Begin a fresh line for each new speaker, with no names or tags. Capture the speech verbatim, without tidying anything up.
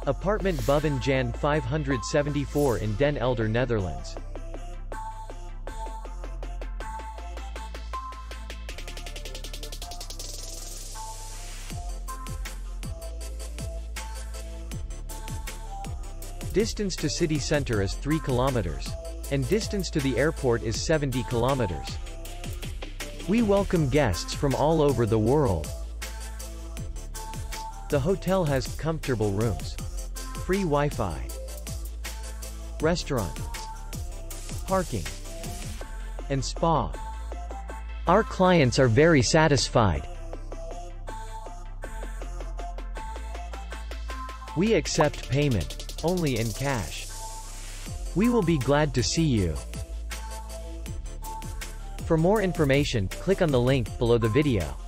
Apartment Boven Jan five hundred seventy-four in Den Helder, Netherlands. Distance to city center is three kilometers. And distance to the airport is seventy kilometers. We welcome guests from all over the world. The hotel has comfortable rooms, free Wi-Fi, restaurant, parking, and spa. Our clients are very satisfied. We accept payment only in cash. We will be glad to see you. For more information, click on the link below the video.